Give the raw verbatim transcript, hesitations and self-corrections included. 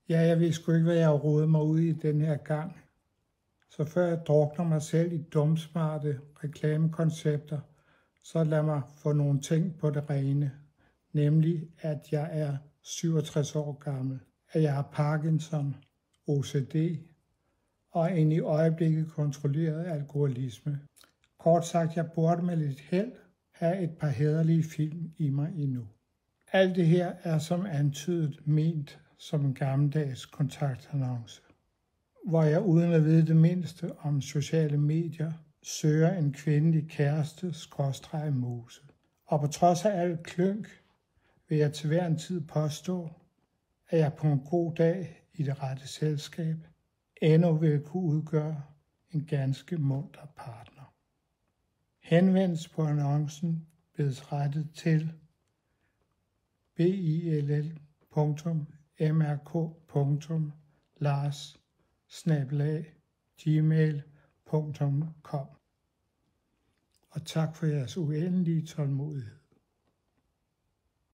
Ja, jeg ved sgu ikke, hvad jeg har rodet mig ud i den her gang. Så før jeg drukner mig selv i dumsmarte reklamekoncepter, så lad mig få nogle ting på det rene. Nemlig, at jeg er syvogtres år gammel, at jeg har Parkinson, O C D og en i øjeblikket kontrolleret alkoholisme. Kort sagt, jeg burde med lidt held have et par hæderlige film i mig endnu. Alt det her er som antydet ment som en gammeldags kontaktannonce, hvor jeg uden at vide det mindste om sociale medier søger en kvindelig kæreste skråstreg muse. Og på trods af alt klønk vil jeg til hver en tid påstå, at jeg på en god dag i det rette selskab endnu vil kunne udgøre en ganske munter partner. Henvendelse på annoncen bedes rettet til bill punktum m r k punktum lars bindestreg gmail punktum com. Og tak for jeres uendelige tålmodighed.